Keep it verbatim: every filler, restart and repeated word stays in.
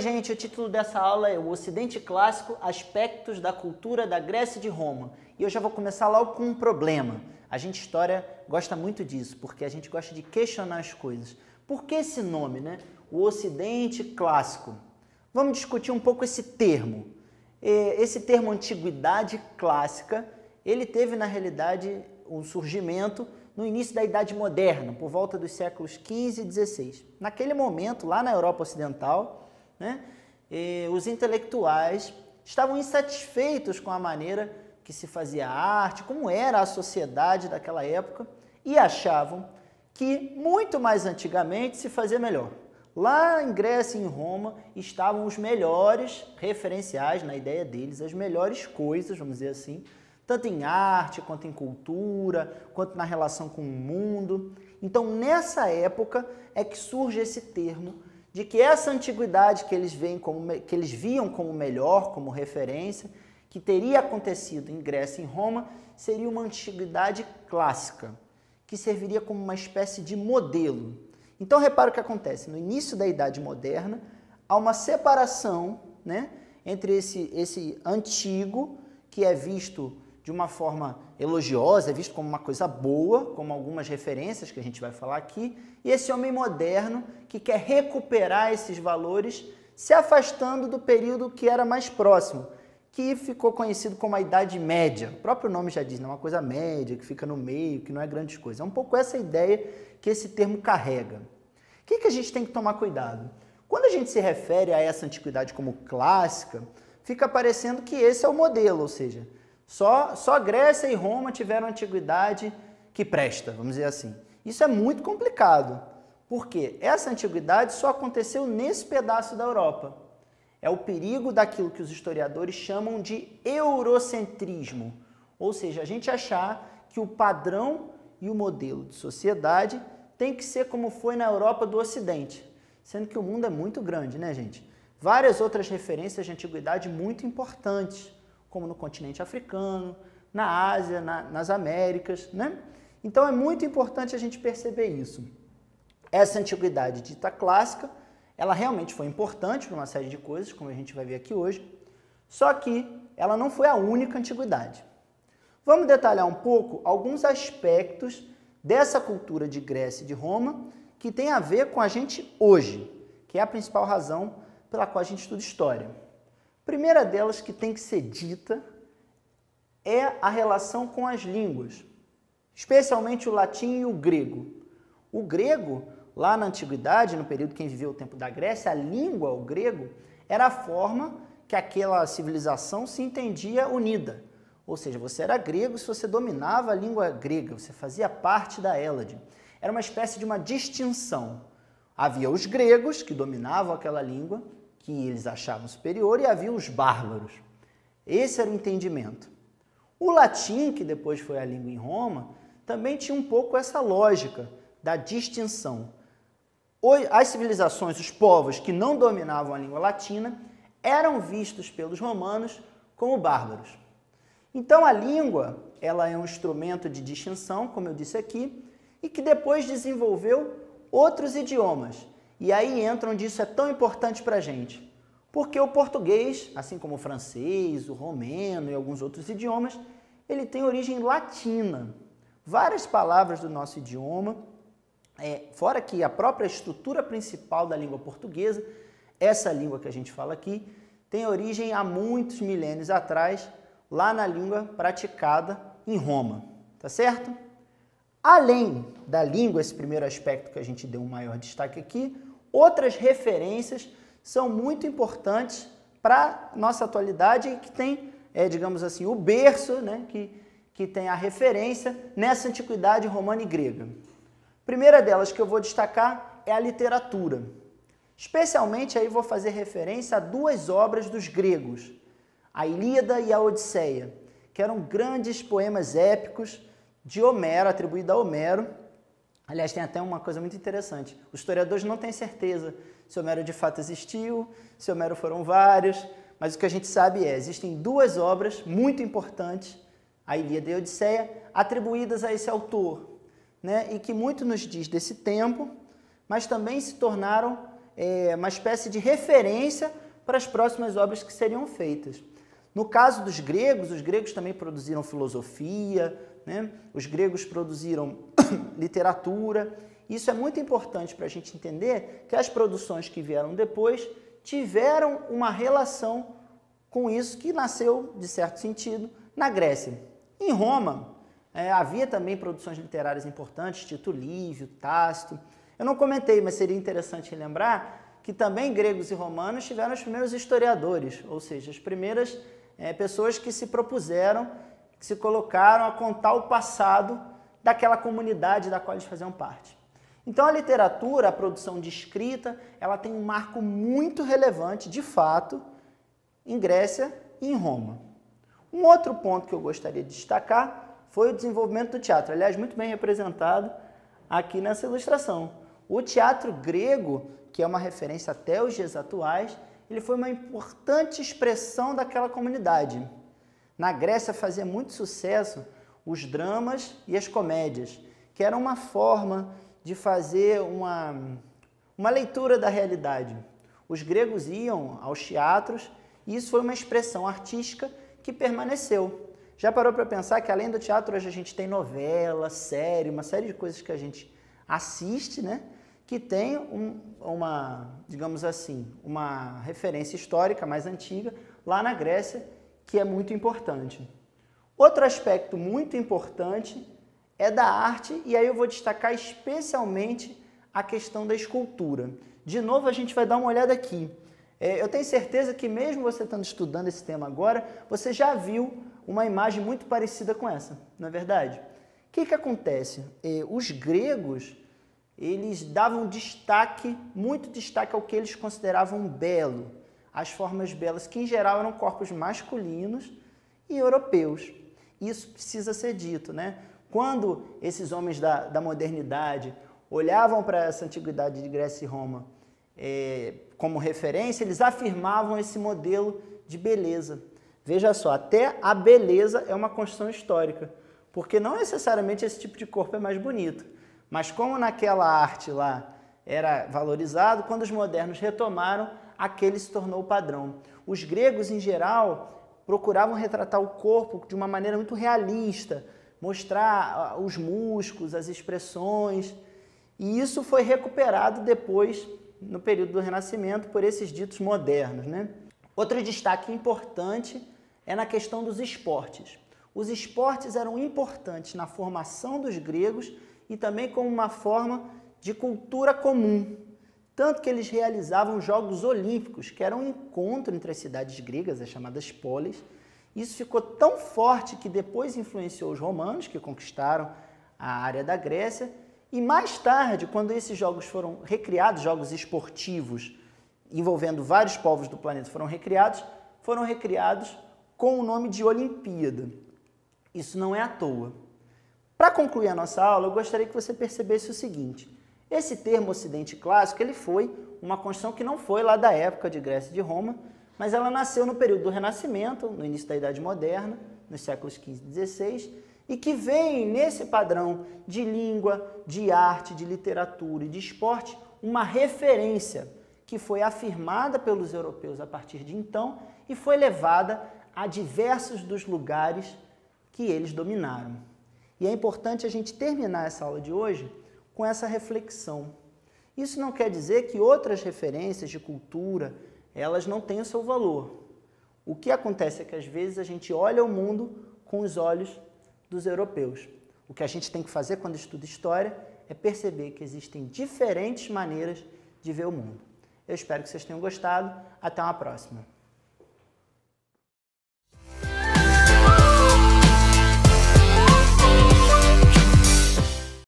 Oi gente, o título dessa aula é O Ocidente Clássico, Aspectos da Cultura da Grécia e de Roma. E eu já vou começar logo com um problema. A gente, história, gosta muito disso, porque a gente gosta de questionar as coisas. Por que esse nome, né? O Ocidente Clássico. Vamos discutir um pouco esse termo. Esse termo Antiguidade Clássica, ele teve na realidade um surgimento no início da Idade Moderna, por volta dos séculos quinze e dezesseis. Naquele momento, lá na Europa Ocidental, né, os intelectuais estavam insatisfeitos com a maneira que se fazia a arte, como era a sociedade daquela época, e achavam que muito mais antigamente se fazia melhor. Lá em Grécia e em Roma estavam os melhores referenciais, na ideia deles, as melhores coisas, vamos dizer assim, tanto em arte, quanto em cultura, quanto na relação com o mundo. Então, nessa época é que surge esse termo de que essa antiguidade que eles, veem como, que eles viam como melhor, como referência, que teria acontecido em Grécia e em Roma, seria uma antiguidade clássica, que serviria como uma espécie de modelo. Então, repara o que acontece. No início da Idade Moderna, há uma separação, né, entre esse, esse antigo, que é visto de uma forma elogiosa, é visto como uma coisa boa, como algumas referências que a gente vai falar aqui, e esse homem moderno que quer recuperar esses valores, se afastando do período que era mais próximo, que ficou conhecido como a Idade Média. O próprio nome já diz, não é uma coisa média, que fica no meio, que não é grande coisa. É um pouco essa ideia que esse termo carrega. O que, que a gente tem que tomar cuidado? Quando a gente se refere a essa antiguidade como clássica, fica parecendo que esse é o modelo, ou seja, Só, só Grécia e Roma tiveram antiguidade que presta, vamos dizer assim. Isso é muito complicado, porque essa antiguidade só aconteceu nesse pedaço da Europa. É o perigo daquilo que os historiadores chamam de eurocentrismo, ou seja, a gente achar que o padrão e o modelo de sociedade tem que ser como foi na Europa do Ocidente, sendo que o mundo é muito grande, né, gente? Várias outras referências de antiguidade muito importantes, como no continente africano, na Ásia, na, nas Américas, né? Então é muito importante a gente perceber isso. Essa antiguidade dita clássica, ela realmente foi importante para uma série de coisas, como a gente vai ver aqui hoje, só que ela não foi a única antiguidade. Vamos detalhar um pouco alguns aspectos dessa cultura de Grécia e de Roma que tem a ver com a gente hoje, que é a principal razão pela qual a gente estuda história. A primeira delas que tem que ser dita é a relação com as línguas, especialmente o latim e o grego. O grego, lá na antiguidade, no período que viveu o tempo da Grécia, a língua, o grego, era a forma que aquela civilização se entendia unida. Ou seja, você era grego se você dominava a língua grega, você fazia parte da Hélade. Era uma espécie de uma distinção. Havia os gregos, que dominavam aquela língua, que eles achavam superior, e havia os bárbaros. Esse era o entendimento. O latim, que depois foi a língua em Roma, também tinha um pouco essa lógica da distinção. As civilizações, os povos que não dominavam a língua latina, eram vistos pelos romanos como bárbaros. Então a língua, ela é um instrumento de distinção, como eu disse aqui, e que depois desenvolveu outros idiomas. E aí entra onde isso é tão importante para a gente. Porque o português, assim como o francês, o romeno e alguns outros idiomas, ele tem origem latina. Várias palavras do nosso idioma, é, fora que a própria estrutura principal da língua portuguesa, essa língua que a gente fala aqui, tem origem há muitos milênios atrás, lá na língua praticada em Roma. Tá certo? Além da língua, esse primeiro aspecto que a gente deu um maior destaque aqui, outras referências são muito importantes para a nossa atualidade e que tem, é, digamos assim, o berço, né, que, que tem a referência nessa antiguidade romana e grega. A primeira delas que eu vou destacar é a literatura. Especialmente aí vou fazer referência a duas obras dos gregos, a Ilíada e a Odisseia, que eram grandes poemas épicos de Homero, atribuídos a Homero. Aliás, tem até uma coisa muito interessante. Os historiadores não têm certeza se Homero de fato existiu, se Homero foram vários, mas o que a gente sabe é, existem duas obras muito importantes, a Ilíada e a Odisseia, atribuídas a esse autor, né? E que muito nos diz desse tempo, mas também se tornaram é, uma espécie de referência para as próximas obras que seriam feitas. No caso dos gregos, os gregos também produziram filosofia, né? Os gregos produziram literatura. Isso é muito importante para a gente entender que as produções que vieram depois tiveram uma relação com isso que nasceu, de certo sentido, na Grécia. Em Roma, é, havia também produções literárias importantes, Tito Livio, Tácito. Eu não comentei, mas seria interessante lembrar que também gregos e romanos tiveram os primeiros historiadores, ou seja, as primeiras é, pessoas que se propuseram, que se colocaram a contar o passado daquela comunidade da qual eles faziam parte. Então a literatura, a produção de escrita, ela tem um marco muito relevante, de fato, em Grécia e em Roma. Um outro ponto que eu gostaria de destacar foi o desenvolvimento do teatro, aliás, muito bem representado aqui nessa ilustração. O teatro grego, que é uma referência até os dias atuais, ele foi uma importante expressão daquela comunidade. Na Grécia fazia muito sucesso os dramas e as comédias, que era uma forma de fazer uma, uma leitura da realidade. Os gregos iam aos teatros e isso foi uma expressão artística que permaneceu. Já parou para pensar que além do teatro hoje a gente tem novela, série, uma série de coisas que a gente assiste, né? Que tem um, uma, digamos assim, uma referência histórica mais antiga lá na Grécia, que é muito importante. Outro aspecto muito importante é da arte, e aí eu vou destacar especialmente a questão da escultura. De novo, a gente vai dar uma olhada aqui. É, eu tenho certeza que mesmo você estando estudando esse tema agora, você já viu uma imagem muito parecida com essa, não é verdade? O que que acontece? É, os gregos, eles davam destaque, muito destaque ao que eles consideravam belo, as formas belas, que em geral eram corpos masculinos e europeus. Isso precisa ser dito, né? Quando esses homens da, da modernidade olhavam para essa antiguidade de Grécia e Roma é, como referência, eles afirmavam esse modelo de beleza. Veja só, até a beleza é uma construção histórica, porque não necessariamente esse tipo de corpo é mais bonito, mas como naquela arte lá era valorizado, quando os modernos retomaram, aquele se tornou o padrão. Os gregos, em geral, procuravam retratar o corpo de uma maneira muito realista, mostrar os músculos, as expressões, e isso foi recuperado depois, no período do Renascimento, por esses ditos modernos, né? Outro destaque importante é na questão dos esportes. Os esportes eram importantes na formação dos gregos e também como uma forma de cultura comum, tanto que eles realizavam Jogos Olímpicos, que era um encontro entre as cidades gregas, as chamadas polis. Isso ficou tão forte que depois influenciou os romanos, que conquistaram a área da Grécia, e mais tarde, quando esses jogos foram recriados, jogos esportivos envolvendo vários povos do planeta foram recriados, foram recriados com o nome de Olimpíada. Isso não é à toa. Para concluir a nossa aula, eu gostaria que você percebesse o seguinte: esse termo Ocidente Clássico, ele foi uma construção que não foi lá da época de Grécia e de Roma, mas ela nasceu no período do Renascimento, no início da Idade Moderna, nos séculos quinze e dezesseis, e que vem nesse padrão de língua, de arte, de literatura e de esporte, uma referência que foi afirmada pelos europeus a partir de então e foi levada a diversos dos lugares que eles dominaram. E é importante a gente terminar essa aula de hoje com essa reflexão. Isso não quer dizer que outras referências de cultura, elas não têm o seu valor. O que acontece é que às vezes a gente olha o mundo com os olhos dos europeus. O que a gente tem que fazer quando estuda história é perceber que existem diferentes maneiras de ver o mundo. Eu espero que vocês tenham gostado. Até uma próxima.